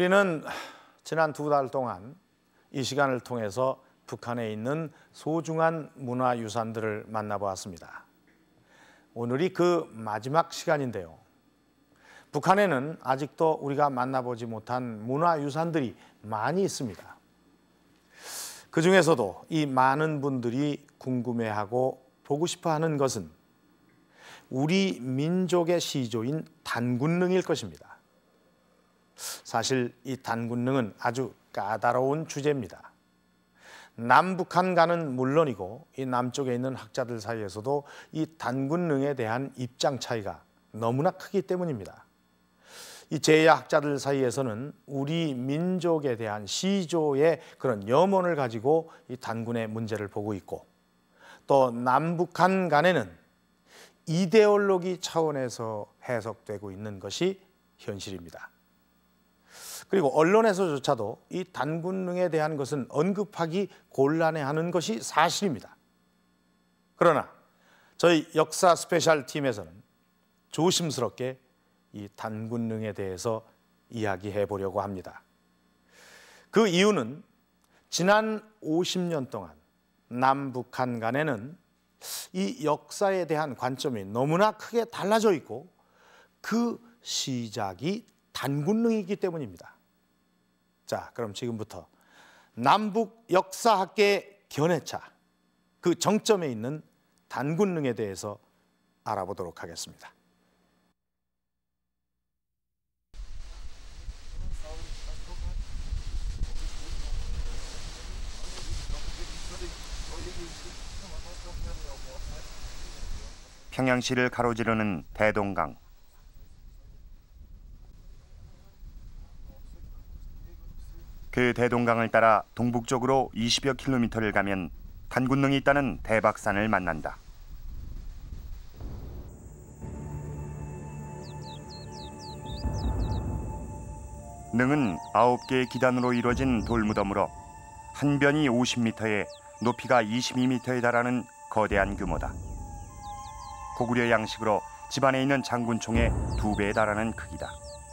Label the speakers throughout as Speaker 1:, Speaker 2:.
Speaker 1: 우리는 지난 2달 동안 이 시간을 통해서 북한에 있는 소중한 문화유산들을 만나보았습니다. 오늘이 그 마지막 시간인데요. 북한에는 아직도 우리가 만나보지 못한 문화유산들이 많이 있습니다. 그 중에서도 이 많은 분들이 궁금해하고 보고 싶어하는 것은 우리 민족의 시조인 단군릉일 것입니다. 사실 이 단군릉은 아주 까다로운 주제입니다. 남북한과는 물론이고 이 남쪽에 있는 학자들 사이에서도 이 단군릉에 대한 입장 차이가 너무나 크기 때문입니다. 이 제야 학자들 사이에서는 우리 민족에 대한 시조의 그런 염원을 가지고 이 단군의 문제를 보고 있고, 또 남북한 간에는 이데올로기 차원에서 해석되고 있는 것이 현실입니다. 그리고 언론에서조차도 이 단군릉에 대한 것은 언급하기 곤란해하는 것이 사실입니다. 그러나 저희 역사 스페셜 팀에서는 조심스럽게 이 단군릉에 대해서 이야기해 보려고 합니다. 그 이유는 지난 50년 동안 남북한 간에는 이 역사에 대한 관점이 너무나 크게 달라져 있고, 그 시작이 단군릉이기 때문입니다. 자, 그럼 지금부터 남북 역사학계 견해차, 그 정점에 있는 단군릉에 대해서 알아보도록 하겠습니다.
Speaker 2: 평양시를 가로지르는 대동강. 그 대동강을 따라 동북쪽으로 20여 킬로미터를 가면 단군릉이 있다는 대박산을 만난다. 능은 9개의 기단으로 이루어진 돌무덤으로 한 변이 50m에 높이가 22m에 달하는 거대한 규모다. 고구려 양식으로 집안에 있는 장군총의 2배에 달하는 크기다.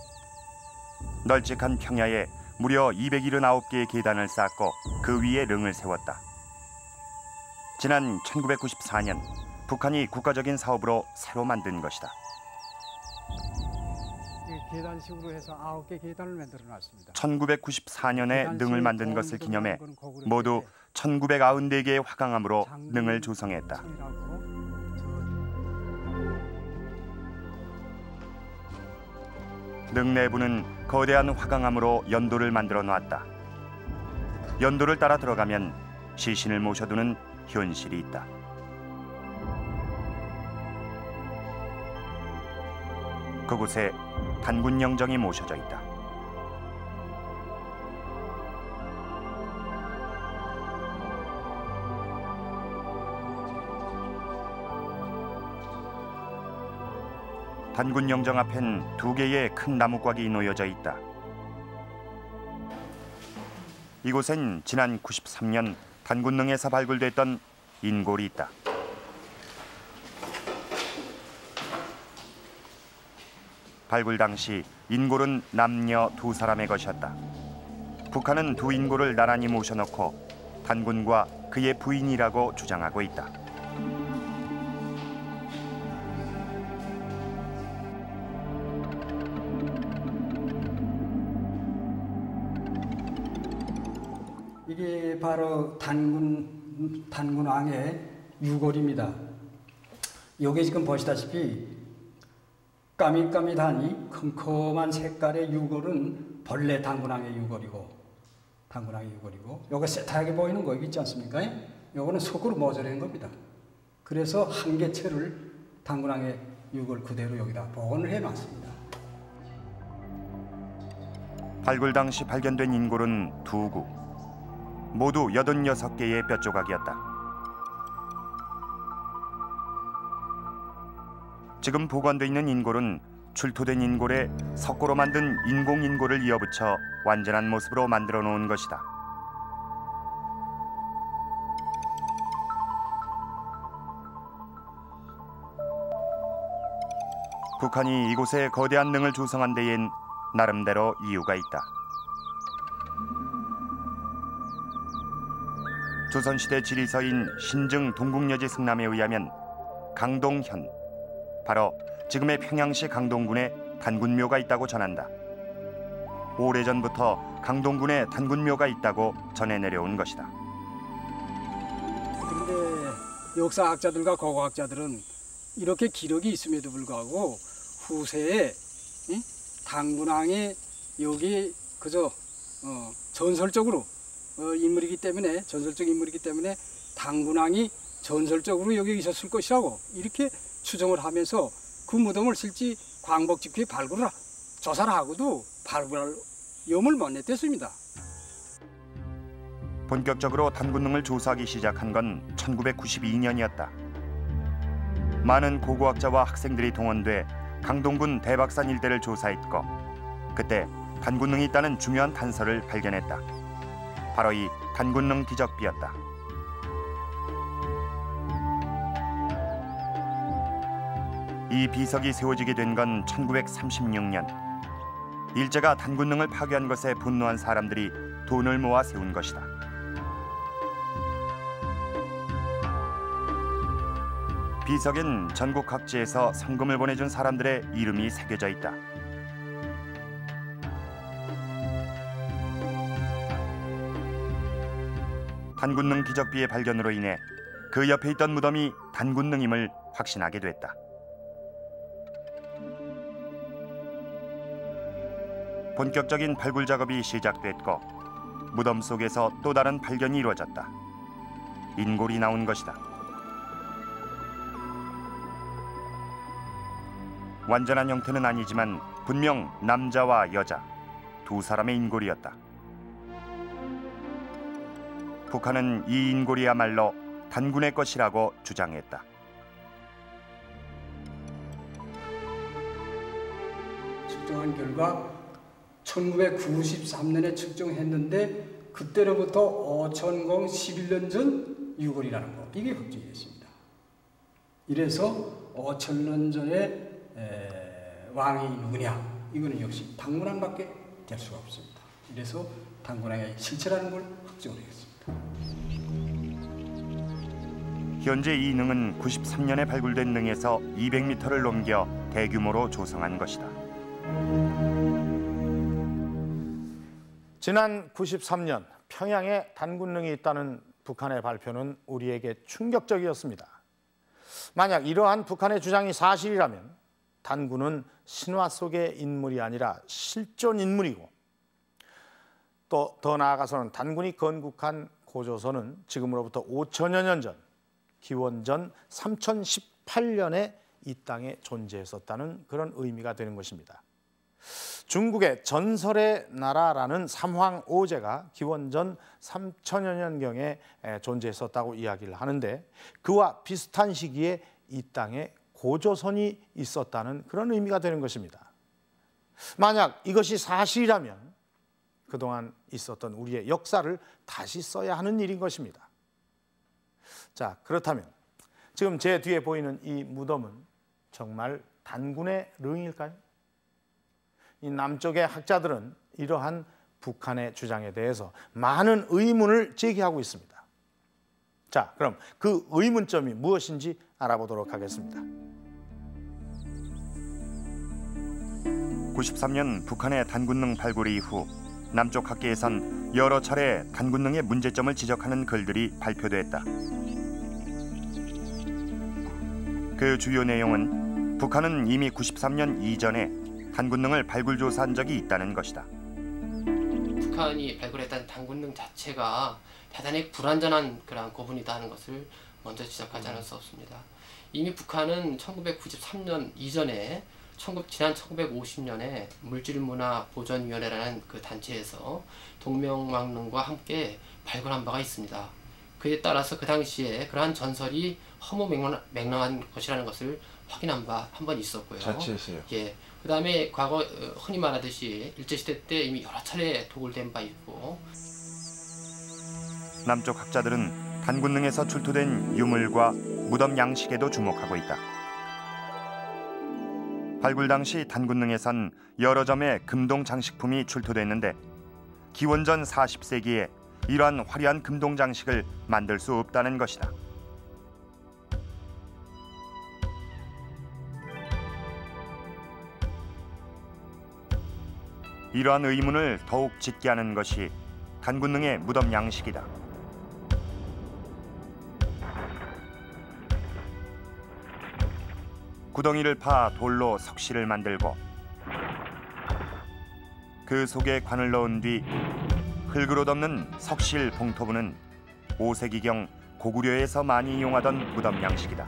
Speaker 2: 널찍한 평야에 무려 279개의 계단을 쌓고 그 위에 릉을 세웠다. 지난 1994년 북한이 국가적인 사업으로 새로 만든 것이다.
Speaker 3: 계단식으로 해서 9개 계단을 만들어 놨습니다.
Speaker 2: 1994년에 능을 만든 것을 기념해 모두 1994개의 화강암으로 능을 조성했다. 능 내부는 거대한 화강암으로 연도를 만들어 놨다. 연도를 따라 들어가면 시신을 모셔두는 현실이 있다. 그곳에 단군 영정이 모셔져 있다. 단군 영정 앞엔 2개의 큰 나무곽이 놓여져 있다. 이곳엔 지난 93년 단군릉에서 발굴됐던 인골이 있다. 발굴 당시 인골은 남녀 2사람의 것이었다. 북한은 2 인골을 나란히 모셔놓고 단군과 그의 부인이라고 주장하고 있다.
Speaker 3: 이게 바로 단군왕의 유골입니다. 여기 지금 보시다시피 까밋까밋하니 컴컴한 색깔의 유골은 본래 단군왕의 유골이고, 요거 세타하게 보이는 거 있지 않습니까? 요거는 속으로 모자란 겁니다. 그래서 한 개체를 단군왕의 유골 그대로 여기다 복원을 해놨습니다.
Speaker 2: 발굴 당시 발견된 인골은 2구. 모두 86개의 뼈조각이었다. 지금 보관돼 있는 인골은 출토된 인골에 석고로 만든 인공 인골을 이어붙여 완전한 모습으로 만들어 놓은 것이다. 북한이 이곳에 거대한 능을 조성한 데엔 나름대로 이유가 있다. 조선시대 지리서인 신증 동국여지 승남에 의하면 강동현, 바로 지금의 평양시 강동군에 단군묘가 있다고 전한다. 오래전부터 강동군에 단군묘가 있다고 전해 내려온 것이다.
Speaker 3: 그런데 역사학자들과 고고학자들은 이렇게 기록이 있음에도 불구하고 후세에 단군왕이 여기 그저 전설적으로 인물이기 때문에, 전설적 인물이기 때문에 단군왕이 전설적으로 여기 있었을 것이라고 이렇게 추정을 하면서 그 무덤을 실제 광복 직후에 조사를 하고도 발굴할 염을 못 냈댔습니다.
Speaker 2: 본격적으로 단군릉을 조사하기 시작한 건 1992년이었다. 많은 고고학자와 학생들이 동원돼 강동군 대박산 일대를 조사했고, 그때 단군릉이 있다는 중요한 단서를 발견했다. 바로 이 단군릉 기적비였다. 이 비석이 세워지게 된 건 1936년. 일제가 단군릉을 파괴한 것에 분노한 사람들이 돈을 모아 세운 것이다. 비석엔 전국 각지에서 성금을 보내준 사람들의 이름이 새겨져 있다. 단군릉 기적비의 발견으로 인해 그 옆에 있던 무덤이 단군릉임을 확신하게 됐다. 본격적인 발굴 작업이 시작됐고 무덤 속에서 또 다른 발견이 이루어졌다. 인골이 나온 것이다. 완전한 형태는 아니지만 분명 남자와 여자 두 사람의 인골이었다. 북한은 이 인골이야말로 단군의 것이라고 주장했다.
Speaker 3: 측정한 결과 1993년에 측정했는데 그때로부터 5000 11년 전 유골이라는 거, 이게 확정이 됐습니다. 이래서 5000년 전에 왕이 누구냐, 이거는 역시 단군왕밖에 될 수가 없습니다. 이래서 단군왕의 실체라는 걸 확정을 했습니다.
Speaker 2: 현재 이 능은 93년에 발굴된 능에서 200m를 넘겨 대규모로 조성한 것이다.
Speaker 1: 지난 93년 평양에 단군릉이 있다는 북한의 발표는 우리에게 충격적이었습니다. 만약 이러한 북한의 주장이 사실이라면 단군은 신화 속의 인물이 아니라 실존 인물이고, 또 더 나아가서는 단군이 건국한 고조선은 지금으로부터 5000여 년 전 기원전 3018년에 이 땅에 존재했었다는 그런 의미가 되는 것입니다. 중국의 전설의 나라라는 삼황오제가 기원전 3000여 년경에 존재했었다고 이야기를 하는데, 그와 비슷한 시기에 이 땅에 고조선이 있었다는 그런 의미가 되는 것입니다. 만약 이것이 사실이라면 그동안 있었던 우리의 역사를 다시 써야 하는 일인 것입니다. 자, 그렇다면 지금 제 뒤에 보이는 이 무덤은 정말 단군의 릉일까요? 이 남쪽의 학자들은 이러한 북한의 주장에 대해서 많은 의문을 제기하고 있습니다. 자, 그럼 그 의문점이 무엇인지 알아보도록 하겠습니다.
Speaker 2: 93년 북한의 단군릉 발굴 이후 남쪽 학계에선 여러 차례 단군릉의 문제점을 지적하는 글들이 발표됐다. 그 주요 내용은 북한은 이미 93년 이전에 단군릉을 발굴 조사한 적이 있다는 것이다.
Speaker 4: 북한이 발굴했던 단군릉 자체가 대단히 불완전한 그런 고분이다 하는 것을 먼저 지적하지 않을 수 없습니다. 이미 북한은 1993년 이전에 지난 1950년에 물질문화보존위원회라는 그 단체에서 동명왕릉과 함께 발굴한 바가 있습니다. 그에 따라서 그 당시에 그러한 전설이 허무맹랑한 것이라는 것을 확인한 바 한 번 있었고요.
Speaker 5: 자체에서요?
Speaker 4: 예. 그 다음에 과거 흔히 말하듯이 일제시대 때 이미 여러 차례 도굴된 바 있고.
Speaker 2: 남쪽 학자들은 단군릉에서 출토된 유물과 무덤 양식에도 주목하고 있다. 발굴 당시 단군릉에선 여러 점의 금동 장식품이 출토됐는데 기원전 40세기에 이러한 화려한 금동 장식을 만들 수 없다는 것이다. 이러한 의문을 더욱 짙게 하는 것이 단군능의 무덤 양식이다. 구덩이를 파 돌로 석실을 만들고 그 속에 관을 넣은 뒤 흙으로 덮는 석실 봉토부는 5세기경 고구려에서 많이 이용하던 무덤 양식이다.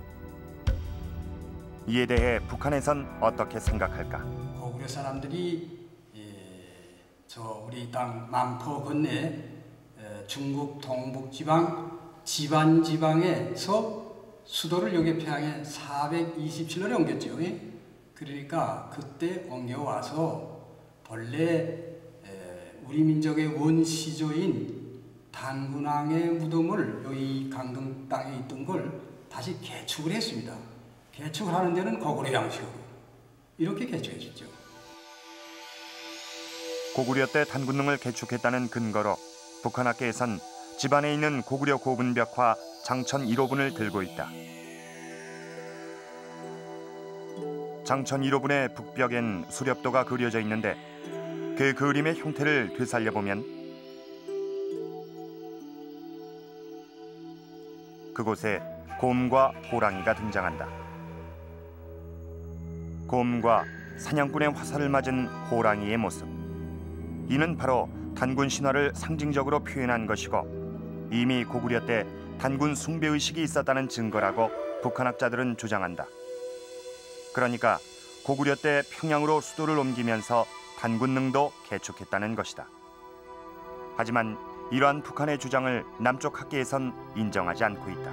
Speaker 2: 이에 대해 북한에선 어떻게 생각할까?
Speaker 3: 고구려 사람들이 저 우리 땅 만포 건네 중국 동북 지방 지방에서 수도를 여기 평양에 427년에 옮겼죠. 그러니까 그때 옮겨와서 본래 우리 민족의 원시조인 단군왕의 무덤을 여기 강동 땅에 있던 걸 다시 개축을 했습니다. 개축을 하는 데는 고구려 양식으로 이렇게 개축해 줬죠.
Speaker 2: 고구려 때 단군능을 개축했다는 근거로 북한학계에선 집안에 있는 고구려 고분벽화 장천 1호분을 들고 있다. 장천 1호분의 북벽엔 수렵도가 그려져 있는데 그 그림의 형태를 되살려보면 그곳에 곰과 호랑이가 등장한다. 곰과 사냥꾼의 화살을 맞은 호랑이의 모습. 이는 바로 단군 신화를 상징적으로 표현한 것이고 이미 고구려 때 단군 숭배의식이 있었다는 증거라고 북한학자들은 주장한다. 그러니까 고구려 때 평양으로 수도를 옮기면서 단군능도 개축했다는 것이다. 하지만 이러한 북한의 주장을 남쪽 학계에선 인정하지 않고 있다.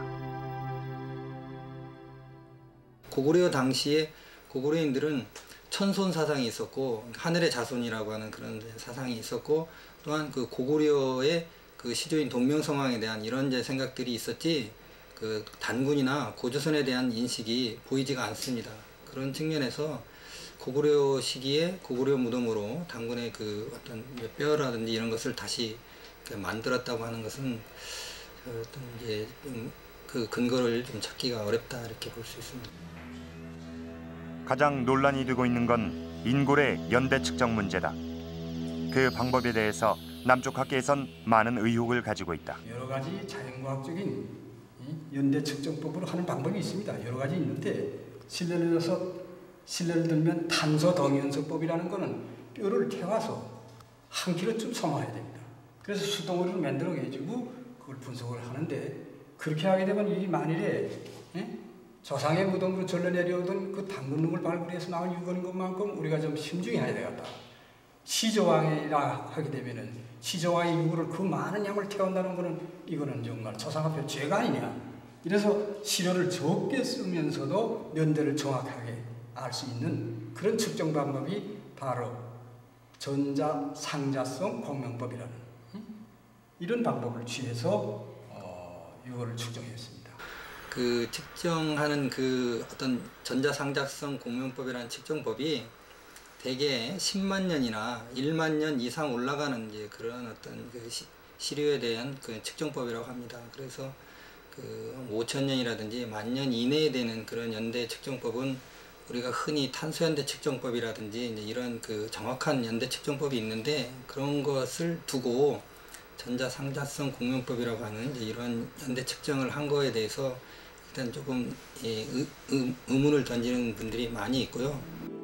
Speaker 5: 고구려 당시에 고구려인들은 천손 사상이 있었고 하늘의 자손이라고 하는 그런 사상이 있었고 또한 그 고구려의 그 시조인 동명성왕에 대한 이런 생각들이 있었지 그 단군이나 고조선에 대한 인식이 보이지가 않습니다. 그런 측면에서 고구려 시기에 고구려 무덤으로 단군의 그 어떤 뼈라든지 이런 것을 다시 만들었다고 하는 것은 어떤 이제 그 근거를 좀 찾기가 어렵다 이렇게 볼 수 있습니다.
Speaker 2: 가장 논란이 되고 있는 건 인골의 연대 측정 문제다. 그 방법에 대해서 남쪽 학계에선 많은 의혹을 가지고 있다.
Speaker 3: 여러 가지 자연과학적인 연대 측정법으로 하는 방법이 있습니다. 여러 가지 있는데 실례를 들면 탄소 동연서법이라는 거는 뼈를 태워서 한 킬로쯤 소모해야 됩니다. 그래서 수동으로 만들어가지고 그걸 분석을 하는데 그렇게 하게 되면 이 만일에 조상의 무덤으로 절로 내려오던 그 단군능을 발굴해서 나온 유골인 것만큼 우리가 좀 심중해야 되겠다. 시조왕이라 하게 되면은 시조왕의 유골을 그 많은 양을 태운다는 거는 이거는 정말 조상 앞에 죄가 아니냐. 이래서 시료를 적게 쓰면서도 연대를 정확하게 알 수 있는 그런 측정 방법이 바로 전자상자성 공명법이라는 이런 방법을 취해서 유골을 측정했습니다.
Speaker 5: 그 측정하는 그 어떤 전자상자성 공명법이라는 측정법이 대개 10만 년이나 1만 년 이상 올라가는 이제 그런 어떤 그 시료에 대한 그 측정법이라고 합니다. 그래서 그 5,000년이라든지 10,000년 이내에 되는 그런 연대 측정법은 우리가 흔히 탄소연대 측정법이라든지 이제 이런 그 정확한 연대 측정법이 있는데 그런 것을 두고 전자상자성 공명법이라고 하는 이제 이런 연대 측정을 한 거에 대해서 일단 조금 의문을 던지는 분들이 많이 있고요.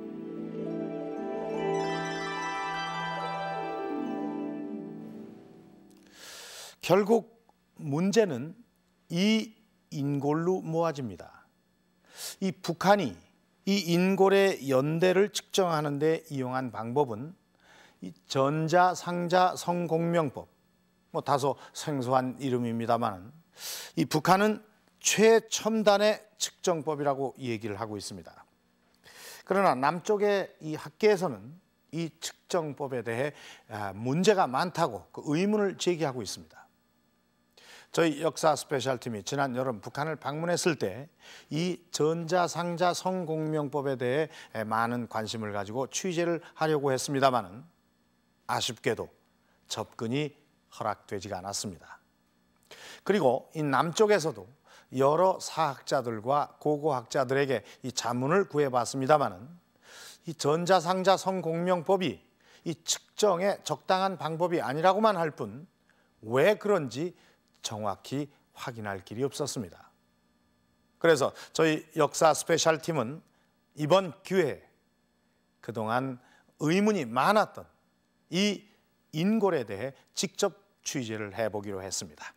Speaker 1: 결국 문제는 이 인골로 모아집니다. 이 북한이 이 인골의 연대를 측정하는 데 이용한 방법은 이 전자상자 성공명법, 다소 생소한 이름입니다만 이 북한은 최첨단의 측정법이라고 얘기를 하고 있습니다. 그러나 남쪽의 이 학계에서는 이 측정법에 대해 문제가 많다고 그 의문을 제기하고 있습니다. 저희 역사 스페셜팀이 지난 여름 북한을 방문했을 때 이 전자상자 성공명법에 대해 많은 관심을 가지고 취재를 하려고 했습니다마는 아쉽게도 접근이 허락되지가 않았습니다. 그리고 이 남쪽에서도 여러 사학자들과 고고학자들에게 이 자문을 구해봤습니다마는 이 전자상자 성공명법이 이 측정의 적당한 방법이 아니라고만 할 뿐 왜 그런지 정확히 확인할 길이 없었습니다. 그래서 저희 역사 스페셜팀은 이번 기회에 그동안 의문이 많았던 이 인골에 대해 직접 취재를 해보기로 했습니다.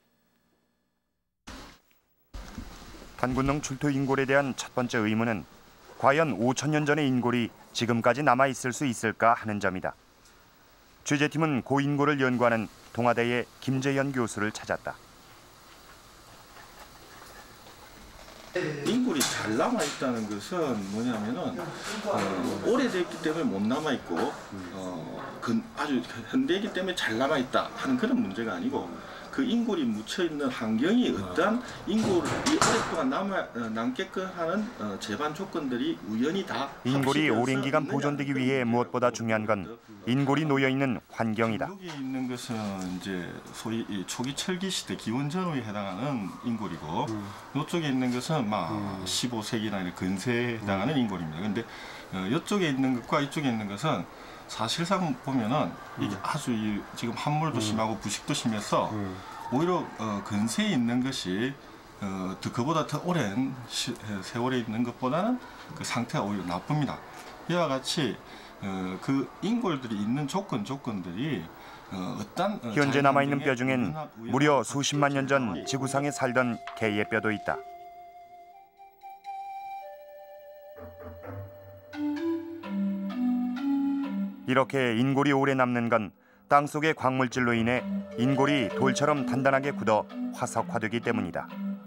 Speaker 2: 단군릉 출토 인골에 대한 첫 번째 의문은 과연 5천년 전의 인골이 지금까지 남아있을 수 있을까 하는 점이다. 취재팀은 고 인골을 연구하는 동아대의 김재현 교수를 찾았다.
Speaker 6: 인골이 잘 남아있다는 것은 뭐냐면은 오래됐기 때문에 못 남아있고 아주 현대이기 때문에 잘 남아있다 하는 그런 문제가 아니고 그 인골이 묻혀있는 환경이 어떠한 인골이 오랫동안 남게끔 하는 제반 조건들이 우연히 다
Speaker 2: 인골이 오랜 기간 보존되기 위해 무엇보다 중요한 건 인골이 놓여있는 환경이다.
Speaker 6: 여기 있는 것은 이제 소위 초기 철기 시대 기원 전후에 해당하는 인골이고 이쪽에 있는 것은 막 15세기나 근세에 해당하는 인골입니다. 근데 이쪽에 있는 것과 이쪽에 있는 것은 사실상 보면은 이게 아주 지금 함몰도 심하고 부식도 심해서 오히려 근세에 있는 것이 그보다 더 오랜 세월에 있는 것보다는 그 상태가 오히려 나쁩니다. 이와 같이 그 인골들이 있는 조건들이 어떤
Speaker 2: 현재 남아있는 뼈 중엔 무려 수십만 년 전 지구상에 살던 개의 뼈도 있다. 이렇게 인골이 오래 남는 건 땅속의 광물질로 인해 인골이 돌처럼 단단하게 굳어 화석화되기 때문이다.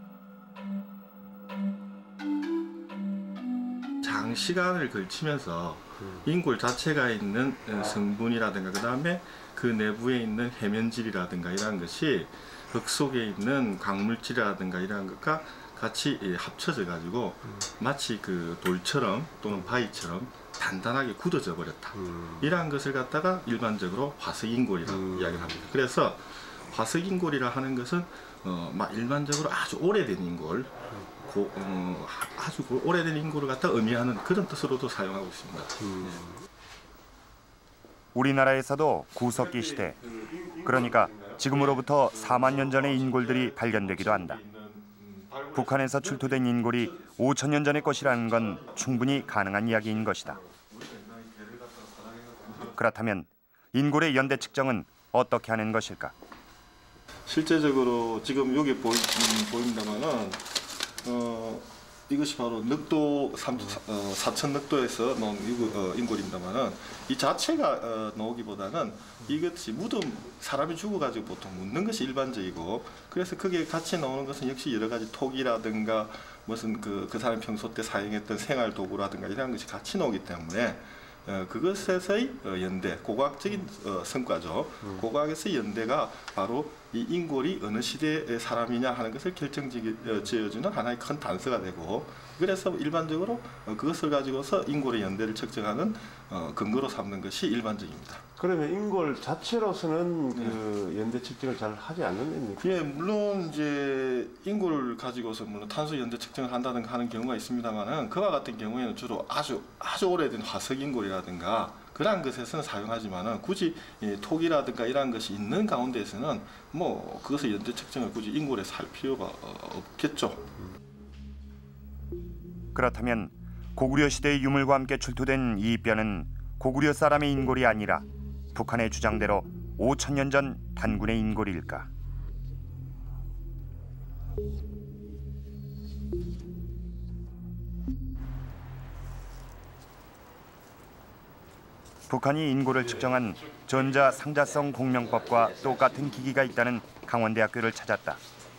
Speaker 6: 장시간을 걸치면서 인골 자체가 있는 성분이라든가 그다음에 그 내부에 있는 해면질이라든가 이런 것이 흙 속에 있는 광물질이라든가 이런 것과 같이 합쳐져 가지고 마치 그 돌처럼 또는 바위처럼 단단하게 굳어져 버렸다. 이러한 것을 갖다가 일반적으로 화석인골이라고 이야기를 합니다. 그래서 화석인골이라 하는 것은 일반적으로 아주 오래된 인골, 아주 오래된 인골을 갖다 의미하는 그런 뜻으로도 사용하고 있습니다.
Speaker 2: 우리나라에서도 구석기 시대, 그러니까 지금으로부터 4만 년 전의 인골들이 발견되기도 한다. 북한에서 출토된 인골이 5천 년 전의 것이라는 건 충분히 가능한 이야기인 것이다. 그렇다면 인골의 연대 측정은 어떻게 하는 것일까?
Speaker 6: 실제적으로 지금 여기 보입니다만은 이것이 바로 늑도 사천 늑도에서 나온 인골입니다만은 이 자체가 나오기보다는 이것이 사람이 죽어가지고 보통 묻는 것이 일반적이고 그래서 그게 같이 나오는 것은 역시 여러 가지 톡이라든가 무슨 그 사람 평소 때 사용했던 생활 도구라든가 이런 것이 같이 나오기 때문에 그것에서의 연대, 고고학적인 성과죠. 고고학에서의 연대가 바로 이 인골이 어느 시대의 사람이냐 하는 것을 결정지어주는 하나의 큰 단서가 되고 그래서 일반적으로 그것을 가지고서 인골의 연대를 측정하는 근거로 삼는 것이 일반적입니다.
Speaker 7: 그러면 인골 자체로서는 그 연대 측정을 잘 하지 않는 겁니까?
Speaker 6: 예, 물론 이제 인골을 가지고서 물론 탄소 연대 측정을 한다든가 하는 경우가 있습니다만은 그와 같은 경우에는 주로 아주 오래된 화석 인골이라든가 그러한 것에서는 사용하지만은 굳이 톡이라든가 이러한 것이 있는 가운데에서는 뭐 그것의 연대 측정을 굳이 인골에서 할 필요가 없겠죠.
Speaker 2: 그렇다면 고구려 시대의 유물과 함께 출토된 이 뼈는 고구려 사람의 인골이 아니라 북한의 주장대로 5천 년 전 단군의 인골일까? 북한이 인골을 측정한 전자상자성 공명법과 똑같은 기기가 있다는 강원대학교를 찾았다.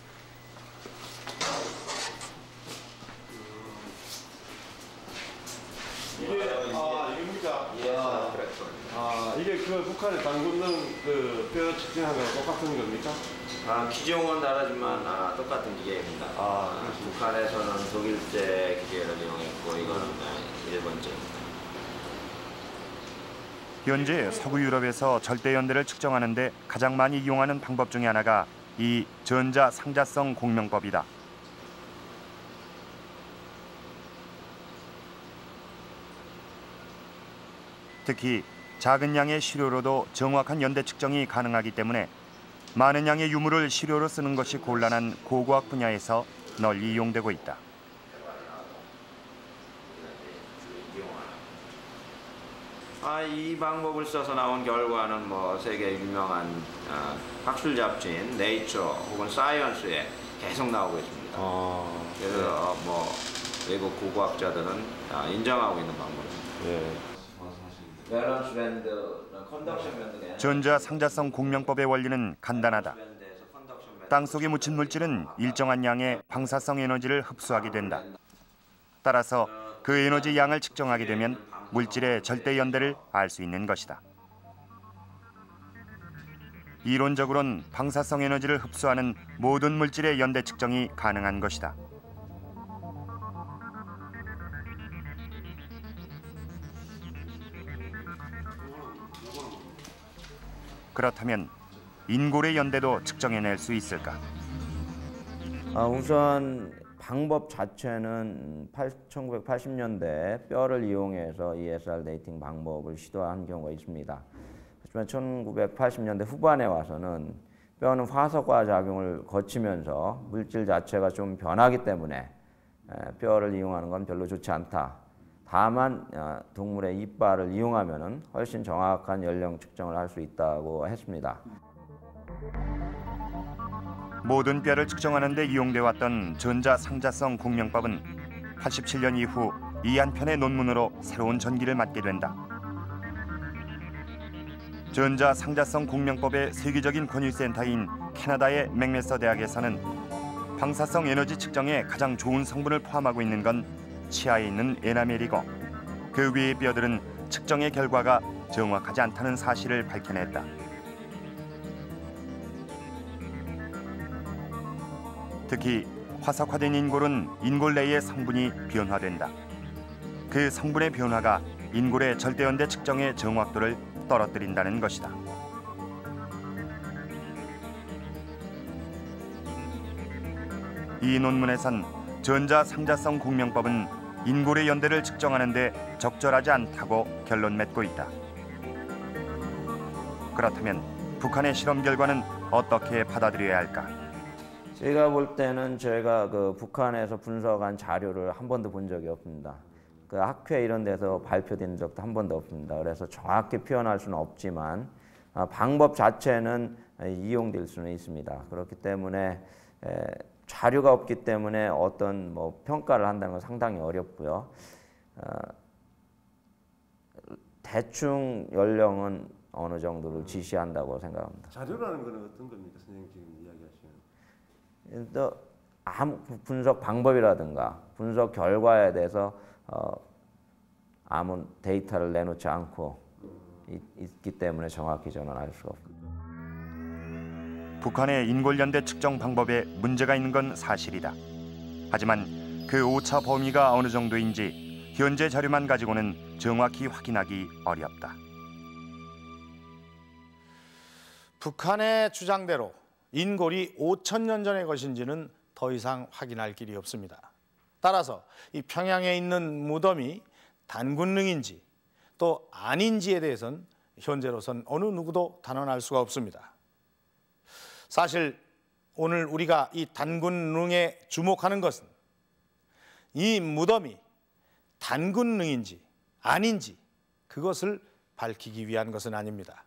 Speaker 7: 이게 그 북한의 단군릉 그 뼈 측정하는 거랑 똑같은 겁니까?
Speaker 8: 기종은 다르지만 똑같은 기계입니다. 북한에서는 독일제 기계를 이용했고 이거는 일본제입니다.
Speaker 2: 현재 서구 유럽에서 절대 연대를 측정하는 데 가장 많이 이용하는 방법 중에 하나가 이 전자상자성 공명법이다. 특히 작은 양의 시료로도 정확한 연대 측정이 가능하기 때문에 많은 양의 유물을 시료로 쓰는 것이 곤란한 고고학 분야에서 널리 이용되고 있다.
Speaker 8: 이 방법을 써서 나온 결과는 뭐 세계 유명한 학술 잡지인 네이처 혹은 사이언스에 계속 나오고 있습니다. 그래서 뭐 외국 고고학자들은 인정하고 있는 방법입니다.
Speaker 7: 예.
Speaker 8: 밸런스 밴드, 컨덕션 밴드.
Speaker 2: 전자상자성 공명법의 원리는 간단하다. 땅속에 묻힌 물질은 일정한 양의 방사성 에너지를 흡수하게 된다. 따라서 그 에너지 양을 측정하게 되면 물질의 절대 연대를 알 수 있는 것이다. 이론적으로는 방사성 에너지를 흡수하는 모든 물질의 연대 측정이 가능한 것이다. 그렇다면 인골의 연대도 측정해낼 수 있을까?
Speaker 9: 우선 방법 자체는 1980년대 뼈를 이용해서 ESR 데이팅 방법을 시도한 경우가 있습니다. 하지만 1980년대 후반에 와서는 뼈는 화석화 작용을 거치면서 물질 자체가 좀 변하기 때문에 뼈를 이용하는 건 별로 좋지 않다. 다만 동물의 이빨을 이용하면 훨씬 정확한 연령 측정을 할 수 있다고 했습니다.
Speaker 2: 모든 뼈를 측정하는 데 이용돼 왔던 전자상자성 공명법은 87년 이후 이 한 편의 논문으로 새로운 전기를 맞게 된다. 전자상자성 공명법의 세계적인 권위센터인 캐나다의 맥메서 대학에서는 방사성 에너지 측정에 가장 좋은 성분을 포함하고 있는 건 치아에 있는 에나멜이고 그 외의 뼈들은 측정의 결과가 정확하지 않다는 사실을 밝혀냈다. 특히 화석화된 인골은 인골 내의 성분이 변화된다. 그 성분의 변화가 인골의 절대연대 측정의 정확도를 떨어뜨린다는 것이다. 이 논문에선 전자상자성 공명법은 인골의 연대를 측정하는 데 적절하지 않다고 결론 맺고 있다. 그렇다면 북한의 실험 결과는 어떻게 받아들여야 할까?
Speaker 9: 제가 볼 때는 저희가 북한에서 분석한 자료를 한 번도 본 적이 없습니다. 학회 이런 데서 발표된 적도 한 번도 없습니다. 그래서 정확히 표현할 수는 없지만 방법 자체는 이용될 수는 있습니다. 그렇기 때문에 자료가 없기 때문에 어떤 평가를 한다는 건 상당히 어렵고요. 대충 연령은 어느 정도를 지시한다고 생각합니다.
Speaker 7: 자료라는 건 어떤 겁니까, 선생님 지금 이야기하시는?
Speaker 9: 또 아무 분석 방법이라든가 분석 결과에 대해서 아무 데이터를 내놓지 않고 있기 때문에 정확히 저는 알 수가 없습니다.
Speaker 2: 북한의 인골연대 측정 방법에 문제가 있는 건 사실이다. 하지만 그 오차 범위가 어느 정도인지 현재 자료만 가지고는 정확히 확인하기 어렵다.
Speaker 1: 북한의 주장대로 인골이 5,000년 전의 것인지는 더 이상 확인할 길이 없습니다. 따라서 이 평양에 있는 무덤이 단군릉인지 또 아닌지에 대해서는 현재로선 어느 누구도 단언할 수가 없습니다. 사실 오늘 우리가 이 단군릉에 주목하는 것은 이 무덤이 단군릉인지 아닌지 그것을 밝히기 위한 것은 아닙니다.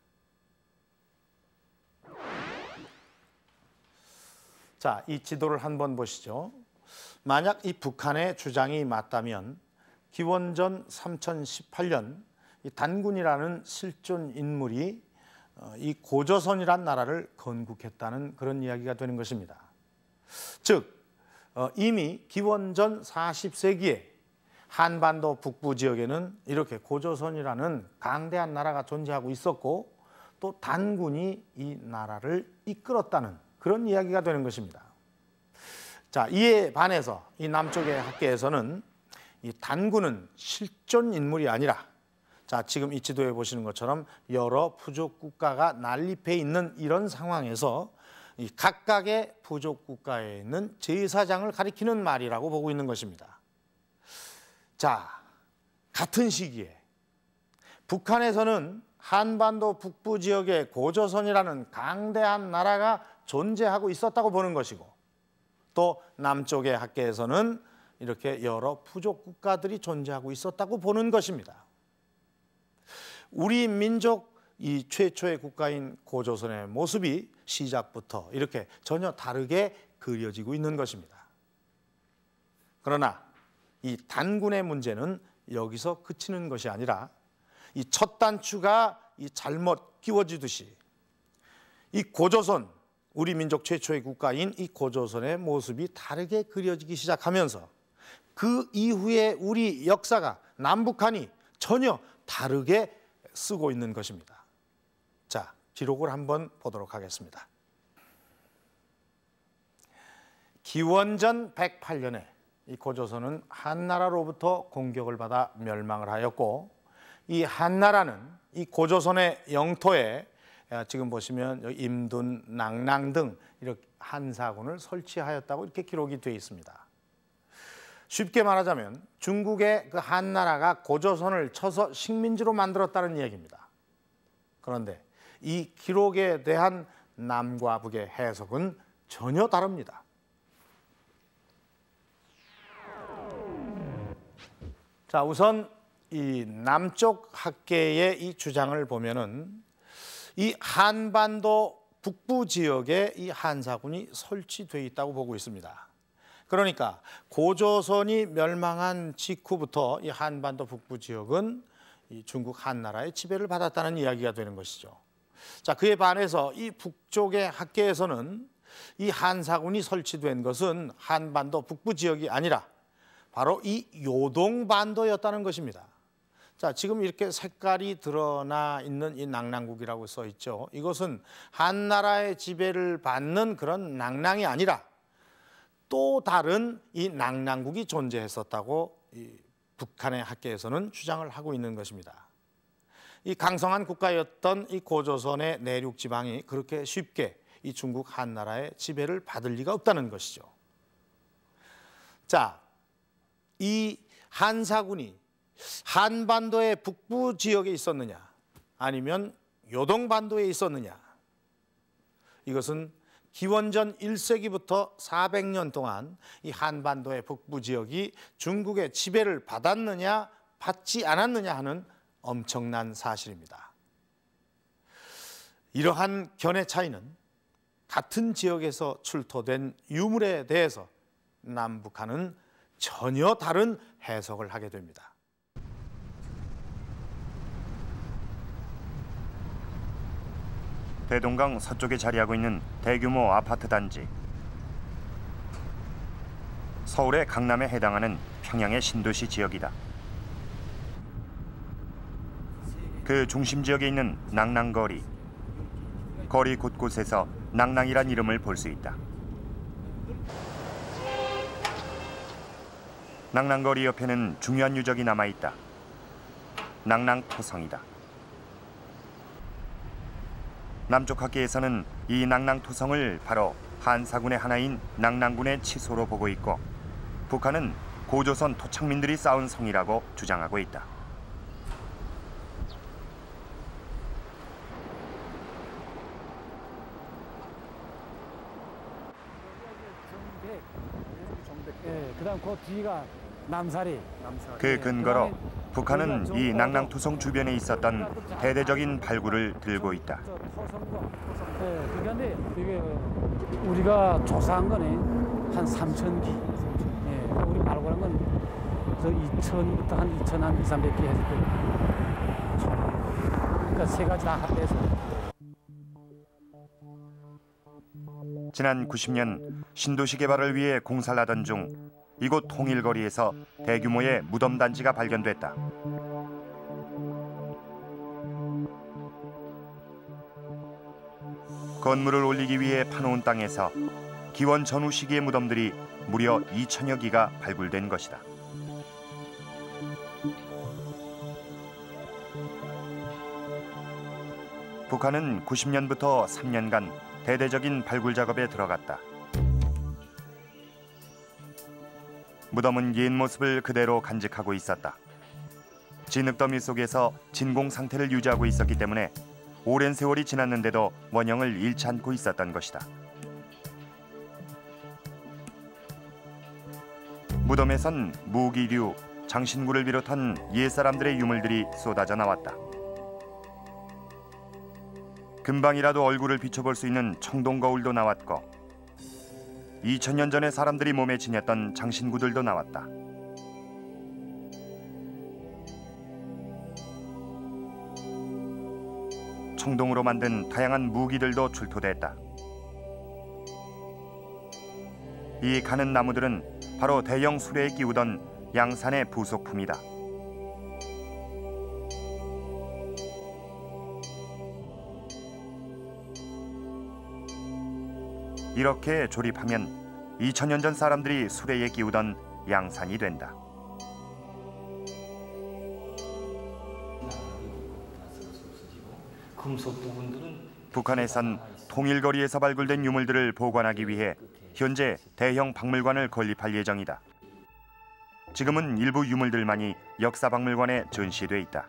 Speaker 1: 자, 이 지도를 한번 보시죠. 만약 이 북한의 주장이 맞다면 기원전 3018년 이 단군이라는 실존 인물이 이 고조선이란 나라를 건국했다는 그런 이야기가 되는 것입니다. 즉 이미 기원전 40세기에 한반도 북부 지역에는 이렇게 고조선이라는 강대한 나라가 존재하고 있었고 또 단군이 이 나라를 이끌었다는 그런 이야기가 되는 것입니다. 자, 이에 반해서 이 남쪽의 학계에서는 이 단군은 실존 인물이 아니라 자, 지금 이 지도에 보시는 것처럼 여러 부족 국가가 난립해 있는 이런 상황에서 이 각각의 부족 국가에 있는 제사장을 가리키는 말이라고 보고 있는 것입니다. 자, 같은 시기에 북한에서는 한반도 북부 지역에 고조선이라는 강대한 나라가 존재하고 있었다고 보는 것이고, 또 남쪽의 학계에서는 이렇게 여러 부족 국가들이 존재하고 있었다고 보는 것입니다. 우리 민족 이 최초의 국가인 고조선의 모습이 시작부터 이렇게 전혀 다르게 그려지고 있는 것입니다. 그러나 이 단군의 문제는 여기서 그치는 것이 아니라 이 첫 단추가 이 잘못 끼워지듯이 이 고조선, 우리 민족 최초의 국가인 이 고조선의 모습이 다르게 그려지기 시작하면서 그 이후에 우리 역사가 남북한이 전혀 다르게 쓰고 있는 것입니다. 자, 기록을 한번 보도록 하겠습니다. 기원전 108년에 이 고조선은 한나라로부터 공격을 받아 멸망을 하였고, 이 한나라는 이 고조선의 영토에 지금 보시면 임둔, 낭랑 등 이렇게 한사군을 설치하였다고 이렇게 기록이 되어 있습니다. 쉽게 말하자면 중국의 그 한나라가 고조선을 쳐서 식민지로 만들었다는 이야기입니다. 그런데 이 기록에 대한 남과 북의 해석은 전혀 다릅니다. 자, 우선 이 남쪽 학계의 이 주장을 보면은 이 한반도 북부 지역에 이 한사군이 설치되어 있다고 보고 있습니다. 그러니까 고조선이 멸망한 직후부터 이 한반도 북부 지역은 이 중국 한나라의 지배를 받았다는 이야기가 되는 것이죠. 자, 그에 반해서 이 북쪽의 학계에서는 이 한사군이 설치된 것은 한반도 북부 지역이 아니라 바로 이 요동반도였다는 것입니다. 자, 지금 이렇게 색깔이 드러나 있는 이 낭랑국이라고 써 있죠. 이것은 한나라의 지배를 받는 그런 낭랑이 아니라 또 다른 이 낭랑국이 존재했었다고 이 북한의 학계에서는 주장을 하고 있는 것입니다. 이 강성한 국가였던 이 고조선의 내륙 지방이 그렇게 쉽게 이 중국 한나라의 지배를 받을 리가 없다는 것이죠. 자, 이 한사군이 한반도의 북부 지역에 있었느냐 아니면 요동반도에 있었느냐, 이것은 기원전 1세기부터 400년 동안 이 한반도의 북부 지역이 중국의 지배를 받았느냐 받지 않았느냐 하는 엄청난 사실입니다. 이러한 견해 차이는 같은 지역에서 출토된 유물에 대해서 남북한은 전혀 다른 해석을 하게 됩니다.
Speaker 2: 대동강 서쪽에 자리하고 있는 대규모 아파트 단지. 서울의 강남에 해당하는 평양의 신도시 지역이다. 그 중심 지역에 있는 낭랑거리. 거리 곳곳에서 낭랑이란 이름을 볼 수 있다. 낭랑거리 옆에는 중요한 유적이 남아있다. 낭랑토성이다. 남쪽 학계에서는 이 낭랑토성을 바로 한사군의 하나인 낭랑군의 치소로 보고 있고, 북한은 고조선 토착민들이 쌓은 성이라고 주장하고 있다.
Speaker 10: 그다음 그 뒤가 남사리.
Speaker 2: 그 근거로 북한은 이 낭랑토성 주변에 있었던 대대적인 발굴을 들고 있다.
Speaker 10: 그런데 이게 우리가 조사한 거네 한 3,000기. 우리 발굴한 건 저 2,000부터 한 2,300기 했을 거예요. 그러니까 세 가지 다 합해서.
Speaker 2: 지난 90년 신도시 개발을 위해 공사를 하던 중 이곳 통일거리에서 대규모의 무덤 단지가 발견됐다. 건물을 올리기 위해 파놓은 땅에서 기원 전후 시기의 무덤들이 무려 2,000여 기가 발굴된 것이다. 북한은 90년부터 3년간 대대적인 발굴 작업에 들어갔다. 무덤은 옛 모습을 그대로 간직하고 있었다. 진흙더미 속에서 진공 상태를 유지하고 있었기 때문에 오랜 세월이 지났는데도 원형을 잃지 않고 있었던 것이다. 무덤에선 무기류, 장신구를 비롯한 옛사람들의 유물들이 쏟아져 나왔다. 금방이라도 얼굴을 비춰볼 수 있는 청동 거울도 나왔고 2000년 전에 사람들이 몸에 지녔던 장신구들도 나왔다. 청동으로 만든 다양한 무기들도 출토됐다. 이 가는 나무들은 바로 대형 수레에 끼우던 양산의 부속품이다. 이렇게 조립하면 2000년 전 사람들이 수레에 끼우던 양산이 된다. 북한에선 통일거리에서 발굴된 유물들을 보관하기 위해 현재 대형 박물관을 건립할 예정이다. 지금은 일부 유물들만이 역사박물관에 전시돼 있다.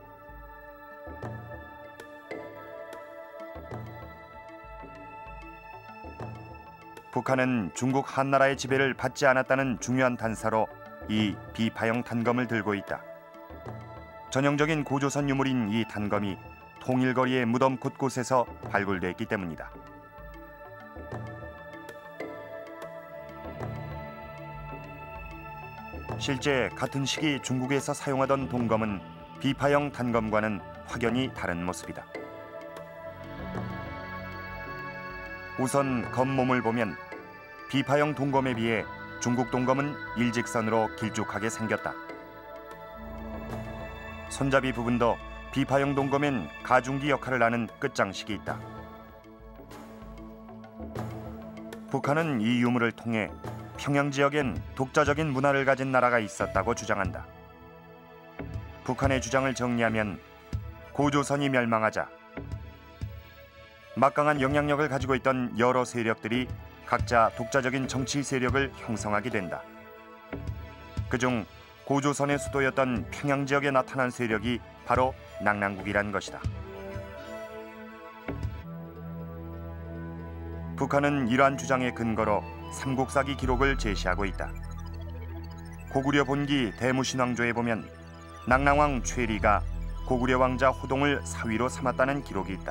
Speaker 2: 북한은 중국 한나라의 지배를 받지 않았다는 중요한 단서로 이 비파형 단검을 들고 있다. 전형적인 고조선 유물인 이 단검이 통일거리의 무덤 곳곳에서 발굴됐기 때문이다. 실제 같은 시기 중국에서 사용하던 동검은 비파형 단검과는 확연히 다른 모습이다. 우선 검몸을 보면 비파형 동검에 비해 중국 동검은 일직선으로 길쭉하게 생겼다. 손잡이 부분도 비파형 동검엔 가중기 역할을 하는 끝장식이 있다. 북한은 이 유물을 통해 평양 지역엔 독자적인 문화를 가진 나라가 있었다고 주장한다. 북한의 주장을 정리하면 고조선이 멸망하자 막강한 영향력을 가지고 있던 여러 세력들이 각자 독자적인 정치 세력을 형성하게 된다. 그중 고조선의 수도였던 평양 지역에 나타난 세력이 바로 낙랑국이란 것이다. 북한은 이러한 주장의 근거로 삼국사기 기록을 제시하고 있다. 고구려 본기 대무신왕조에 보면 낙랑왕 최리가 고구려 왕자 호동을 사위로 삼았다는 기록이 있다.